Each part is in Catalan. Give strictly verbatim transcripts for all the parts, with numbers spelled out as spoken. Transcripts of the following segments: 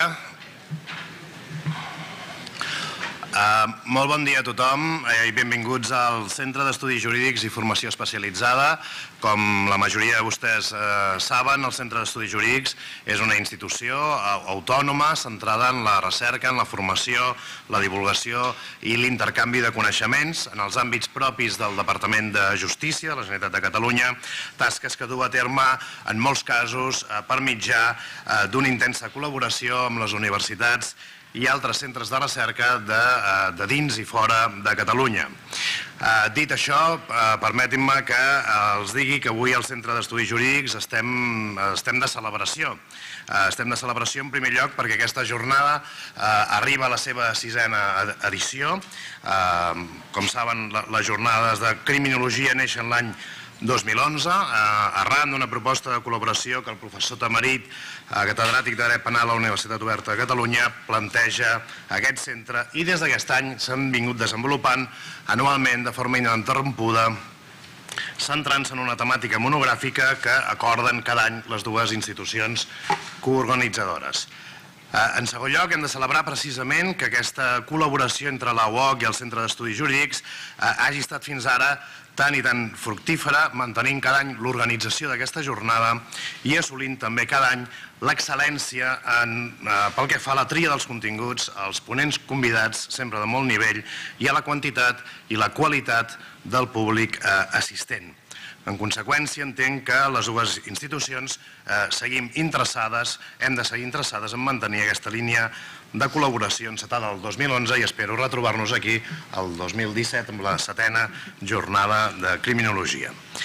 Uh, molt bon dia a tothom eh, i benvinguts al Centre d'Estudis Jurídics i Formació Especialitzada. Com la majoria de vostès eh, saben, el Centre d'Estudis Jurídics és una institució autònoma centrada en la recerca, en la formació, la divulgació i l'intercanvi de coneixements en els àmbits propis del Departament de Justícia de la Generalitat de Catalunya, tasques que du a terme en molts casos eh, per mitjà eh, d'una intensa col·laboració amb les universitats i altres centres de recerca de, de dins i fora de Catalunya. Eh, dit això, eh, permetin-me que eh, els digui que avui al Centre d'Estudis Jurídics estem, estem de celebració. Eh, estem de celebració en primer lloc perquè aquesta jornada eh, arriba a la seva sisena edició. Eh, com saben, la, les jornades de criminologia neixen l'any dos mil onze, eh, arran d'una proposta de col·laboració que el professor Tamarit, eh, catedràtic de Dret Penal a la Universitat Oberta de Catalunya, planteja aquest centre i des d'aquest any s'han vingut desenvolupant anualment de forma ininterrompuda, centrant-se en una temàtica monogràfica que acorden cada any les dues institucions coorganitzadores. En segon lloc, hem de celebrar precisament que aquesta col·laboració entre la U O C i el Centre d'Estudis Jurídics hagi estat fins ara tan i tan fructífera, mantenint cada any l'organització d'aquesta jornada i assolint també cada any l'excel·lència pel que fa a la tria dels continguts, als ponents convidats, sempre de molt nivell, i a la quantitat i la qualitat del públic assistent. En conseqüència, entenc que les dues institucions seguim interessades, hem de seguir interessades en mantenir aquesta línia de col·laboració encetada el dos mil onze i espero retrobar-nos aquí el dos mil disset amb la setena jornada de criminologia.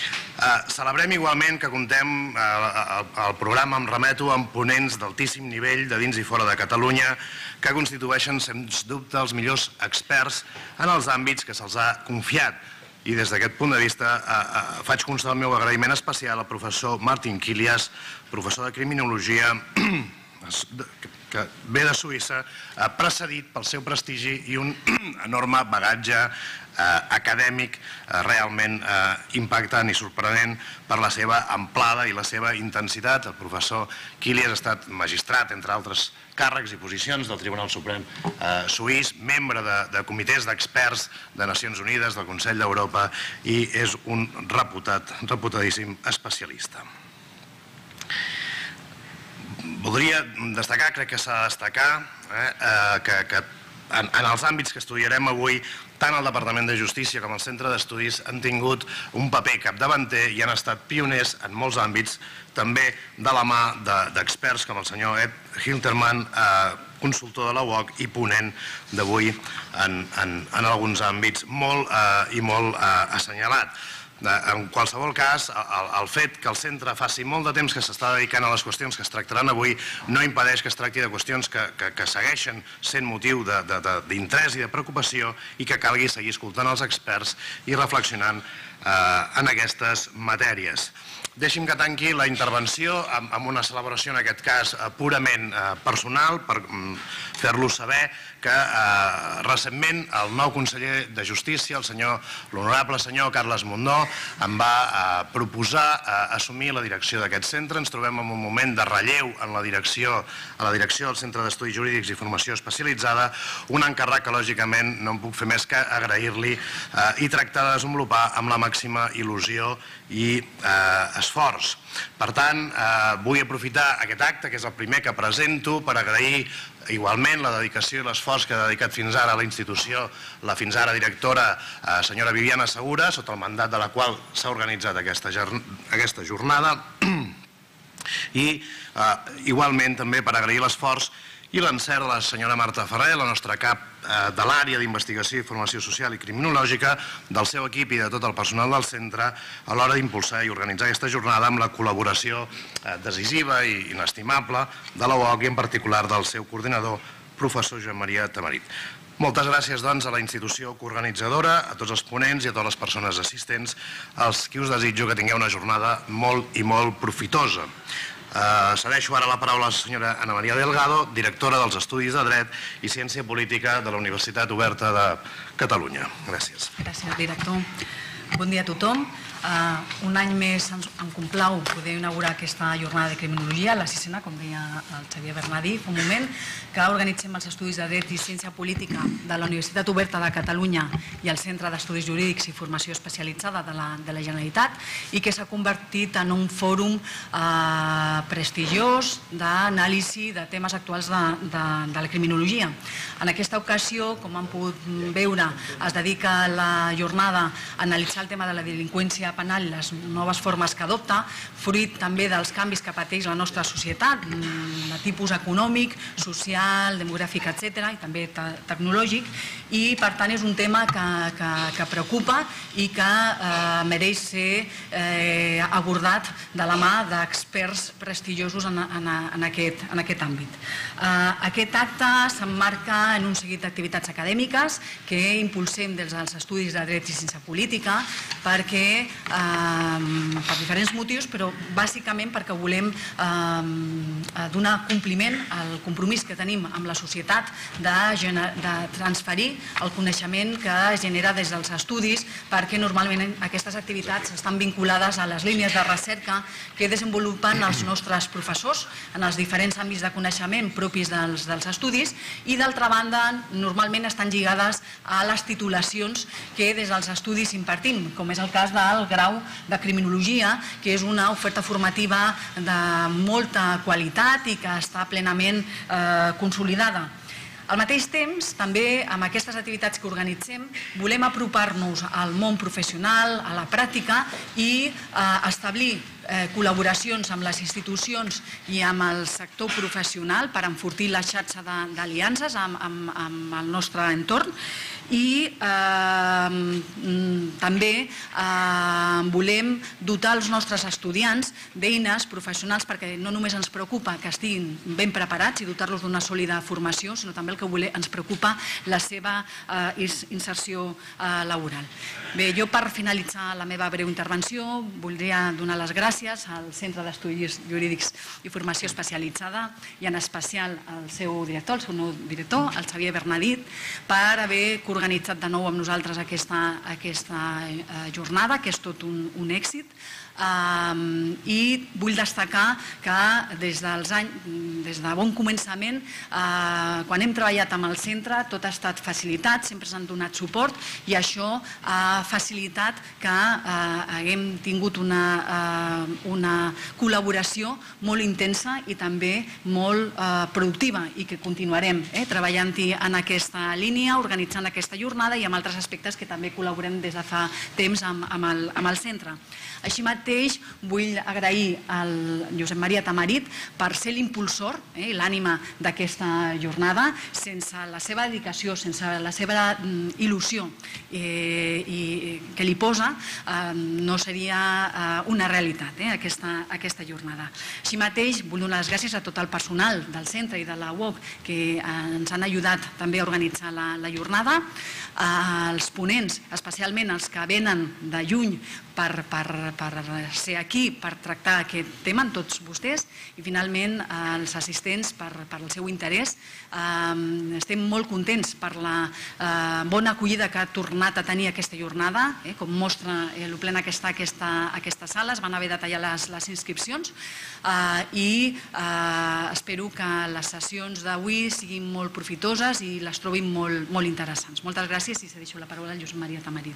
Celebrem igualment que contem al programa, em remeto, amb ponents d'altíssim nivell de dins i fora de Catalunya que constitueixen, sens dubte, els millors experts en els àmbits que se'ls ha confiat. I des d'aquest punt de vista faig constar el meu agraïment especial al professor Martin Kilias, professor de criminologia que ve de Suïssa, precedit pel seu prestigi i un enorme bagatge acadèmic realment impactant i sorprenent per la seva amplada i la seva intensitat. El professor Kilias ha estat magistrat, entre altres càrrecs i posicions del Tribunal Suprem suís, membre de comitès d'experts de Nacions Unides, del Consell d'Europa, i és un reputat, reputadíssim especialista. Voldria destacar, crec que s'ha de destacar, que en els àmbits que estudiarem avui, tant el Departament de Justícia com el Centre d'Estudis han tingut un paper capdavanter i han estat pioners en molts àmbits, també de la mà d'experts com el senyor Ed Hilterman, consultor de la U O C i ponent d'avui en alguns àmbits molt i molt assenyalat. En qualsevol cas, el fet que el centre faci molt de temps que s'està dedicant a les qüestions que es tractaran avui no impedeix que es tracti de qüestions que segueixen sent motiu d'interès i de preocupació i que calgui seguir escoltant els experts i reflexionant en aquestes matèries. Deixi'm que tanqui la intervenció amb una celebració, en aquest cas, purament personal, per fer-los saber que recentment el nou conseller de Justícia, l'honorable senyor Carles Mundó, em va proposar assumir la direcció d'aquest centre. Ens trobem en un moment de relleu en la direcció del Centre d'Estudis Jurídics i Formació Especialitzada, un encàrrec que, lògicament, no em puc fer més que agrair-li i tractar de desenvolupar amb la màxima il·lusió i esforç. Per tant, vull aprofitar aquest acte, que és el primer que presento, per agrair igualment la dedicació i l'esforç que ha dedicat fins ara a la institució la fins ara directora senyora Viviana Segura, sota el mandat de la qual s'ha organitzat aquesta jornada, i igualment també per agrair l'esforç i l'encert de la senyora Marta Ferrer, la nostra cap de l'àrea d'investigació i formació social i criminològica, del seu equip i de tot el personal del centre a l'hora d'impulsar i organitzar aquesta jornada amb la col·laboració decisiva i inestimable de la U O C i en particular del seu coordinador, professor Joan Maria Tamarit. Moltes gràcies, doncs, a la institució coorganitzadora, a tots els ponents i a totes les persones assistents, als qui us desitjo que tingueu una jornada molt i molt profitosa. Cedeixo ara la paraula a la senyora Ana Maria Delgado, directora dels Estudis de Dret i Ciència Política de la Universitat Oberta de Catalunya. Gràcies. Gràcies, director. Bon dia a tothom. Un any més em complau poder inaugurar aquesta jornada de criminologia, la sisena, com deia el Xavier Bernadí fa un moment, que organitzem els estudis de dret i ciència política de la Universitat Oberta de Catalunya i el Centre d'Estudis Jurídics i Formació Especialitzada de la, de la Generalitat, i que s'ha convertit en un fòrum eh, prestigiós d'anàlisi de temes actuals de, de, de la criminologia. En aquesta ocasió, com han pogut veure, es dedica la jornada a analitzar el tema de la delinqüència penal i les noves formes que adopta, fruit també dels canvis que pateix la nostra societat, de tipus econòmic, social, demogràfic, etcètera, i també te tecnològic, i per tant és un tema que, que, que preocupa i que eh, mereix ser eh, abordat de la mà d'experts prestigiosos en, en, en, aquest, en aquest àmbit. Eh, aquest acte s'emmarca en un seguit d'activitats acadèmiques que impulsem des dels estudis de dret i ciència política perquè, eh, per diferents motius, però bàsicament perquè volem eh, donar compliment al compromís que tenim amb la societat de, de transferir el coneixement que es genera des dels estudis, perquè normalment aquestes activitats estan vinculades a les línies de recerca que desenvolupen els nostres professors en els diferents àmbits de coneixement propis dels, dels estudis, i d'altra banda normalment estan lligades a les titulacions que des dels estudis impartim, com és el cas del grau de criminologia, que és una oferta formativa de molta qualitat i que està plenament eh, consolidada. Al mateix temps, també amb aquestes activitats que organitzem, volem apropar-nos al món professional, a la pràctica, i eh, establir eh, col·laboracions amb les institucions i amb el sector professional per enfortir la xarxa d'aliances amb, amb, amb el nostre entorn. I eh, també eh, volem dotar els nostres estudiants d'eines professionals, perquè no només ens preocupa que estiguin ben preparats i dotar-los d'una sòlida formació, sinó també el que volem, ens preocupa la seva eh, inserció eh, laboral. Bé, jo per finalitzar la meva breu intervenció voldria donar les gràcies al Centre d'Estudis Jurídics i Formació Especialitzada i en especial al seu director, el seu nou director, el Xavier Bernadí, per haver organitzat de nou amb nosaltres aquesta, aquesta eh, jornada, que és tot un, un èxit. Um, i vull destacar que des, dels any, des de bon començament, uh, quan hem treballat amb el centre, tot ha estat facilitat, sempre s'han donat suport, i això ha facilitat que uh, haguem tingut una, uh, una col·laboració molt intensa i també molt uh, productiva, i que continuarem eh, treballant-hi en aquesta línia, organitzant aquesta jornada i amb altres aspectes que també col·laborem des de fa temps amb, amb, el, amb el centre. Així mateix, vull agrair al Josep Maria Tamarit per ser l'impulsor, eh, l'ànima d'aquesta jornada. Sense la seva dedicació, sense la seva il·lusió eh, i que li posa, eh, no seria eh, una realitat eh, aquesta, aquesta jornada. Així mateix, vull donar les gràcies a tot el personal del centre i de la U O C que eh, ens han ajudat també a organitzar la, la jornada, als ponents, especialment els que venen de lluny per, per, per ser aquí, per tractar aquest tema amb tots vostès, i finalment als assistents per, per el seu interès. Eh, estem molt contents per la eh, bona acollida que ha tornat a tenir aquesta jornada, eh, com mostra el plena que està aquesta, aquesta sala. Es van haver de tallar les, les inscripcions eh, i eh, espero que les sessions d'avui siguin molt profitoses i les trobin molt, molt interessants. Moltes gràcies i cedeixo la paraula al Josep Maria Tamarit.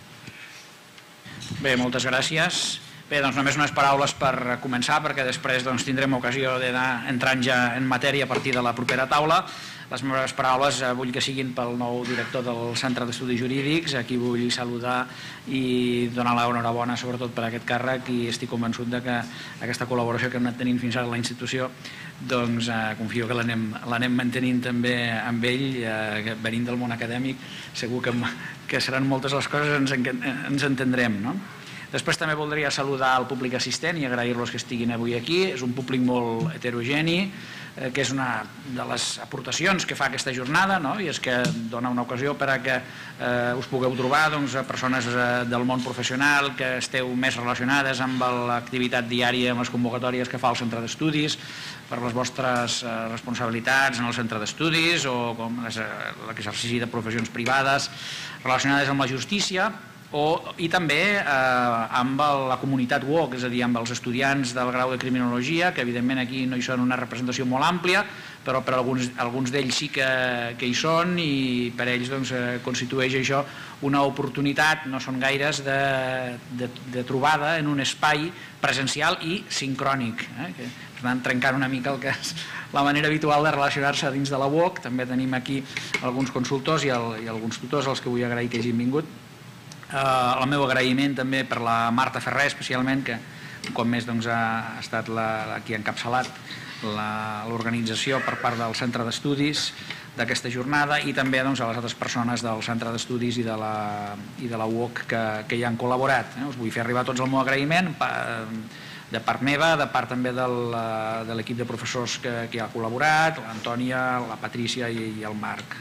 Bé, moltes gràcies. Bé, doncs només unes paraules per començar, perquè després doncs, tindrem ocasió d'anar entrant ja en matèria a partir de la propera taula. Les meves paraules eh, vull que siguin pel nou director del Centre d'Estudis Jurídics, a qui vull saludar i donar l'enhorabona sobretot per aquest càrrec, i estic convençut de que aquesta col·laboració que hem anat tenint fins ara a la institució, doncs eh, confio que l'anem mantenint també amb ell, eh, venint del món acadèmic, segur que, que seran moltes les coses, ens, ens entendrem, no? Després també voldria saludar el públic assistent i agrair-los que estiguin avui aquí. És un públic molt heterogeni, eh, que és una de les aportacions que fa aquesta jornada, no? I és que dona una ocasió per a que eh, us pugueu trobar doncs, persones eh, del món professional que esteu més relacionades amb l'activitat diària, amb les convocatòries que fa el centre d'estudis, per les vostres eh, responsabilitats en el centre d'estudis o com l'exercici de professions privades relacionades amb la justícia, i també amb la comunitat W O C, és a dir, amb els estudiants del grau de Criminologia, que evidentment aquí no hi són una representació molt àmplia, però per alguns d'ells sí que hi són, i per ells constitueix això una oportunitat, no són gaires, de trobada en un espai presencial i sincrònic, per tant, trencant una mica el que és la manera habitual de relacionar-se dins de la W O C. També tenim aquí alguns consultors i alguns tutors als que vull agrair que hagin vingut. El meu agraïment també per la Marta Ferrer, especialment, que un cop més ha estat qui ha encapçalat l'organització per part del Centre d'Estudis d'aquesta jornada, i també a les altres persones del Centre d'Estudis i de la W O C que hi han col·laborat. Us vull fer arribar tots el meu agraïment de part meva, de part també de l'equip de professors que hi ha col·laborat, l'Antònia, la Patrícia i el Marc.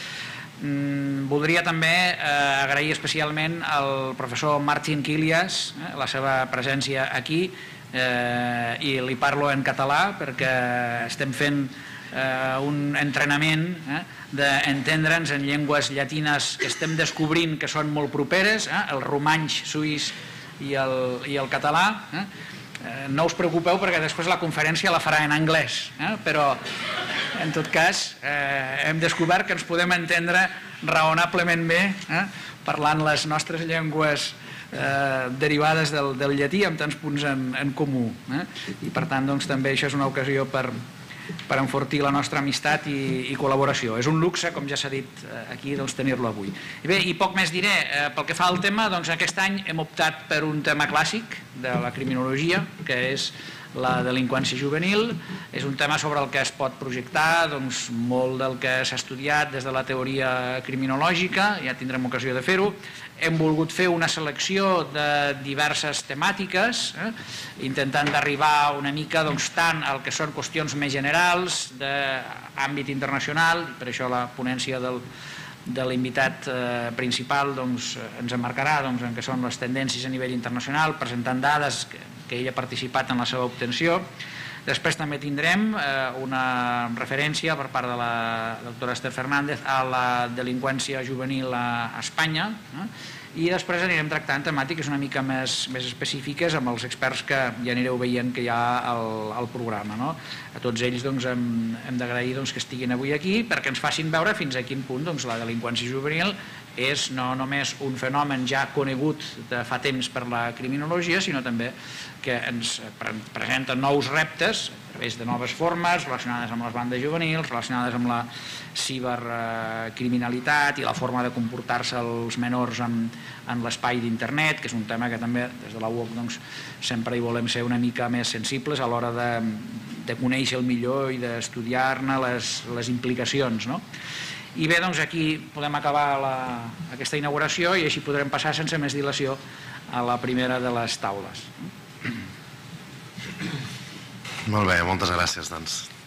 Voldria també agrair especialment al professor Martin Kilias la seva presència aquí, i li parlo en català perquè estem fent un entrenament d'entendre'ns en llengües llatines que estem descobrint que són molt properes, el romanx suís i el català. No us preocupeu perquè després la conferència la farà en anglès, però en tot cas hem descobert que ens podem entendre raonablement bé parlant les nostres llengües derivades del llatí amb tants punts en comú, i per tant també això és una ocasió per enfortir la nostra amistat i col·laboració. És un luxe, com ja s'ha dit aquí, tenir-lo avui. I poc més diré. Pel que fa al tema, aquest any hem optat per un tema clàssic de la criminologia, que és la delinqüència juvenil. És un tema sobre el que es pot projectar molt del que s'ha estudiat des de la teoria criminològica, ja tindrem ocasió de fer-ho. Hem volgut fer una selecció de diverses temàtiques, intentant d'arribar una mica tant al que són qüestions més generals d'àmbit internacional, i per això la ponència de l'invitat principal ens emmarcarà en què són les tendències a nivell internacional, presentant dades que ell ha participat en la seva obtenció. Després també tindrem una referència per part de la doctora Esther Fernández a la delinqüència juvenil a Espanya, i després anirem tractant temàtiques una mica més específiques amb els experts que ja anireu veient que hi ha al programa. A tots ells hem d'agrair que estiguin avui aquí perquè ens facin veure fins a quin punt la delinqüència juvenil és no només un fenomen ja conegut de fa temps per la criminologia, sinó també que ens presenta nous reptes a través de noves formes relacionades amb les bandes juvenils, relacionades amb la cibercriminalitat i la forma de comportar-se els menors en l'espai d'internet, que és un tema que també des de la U O C sempre hi volem ser una mica més sensibles a l'hora de conèixer el millor i d'estudiar-ne les implicacions. I bé, doncs aquí podem acabar aquesta inauguració i així podrem passar sense més dilació a la primera de les taules. Molt bé, moltes gràcies, doncs.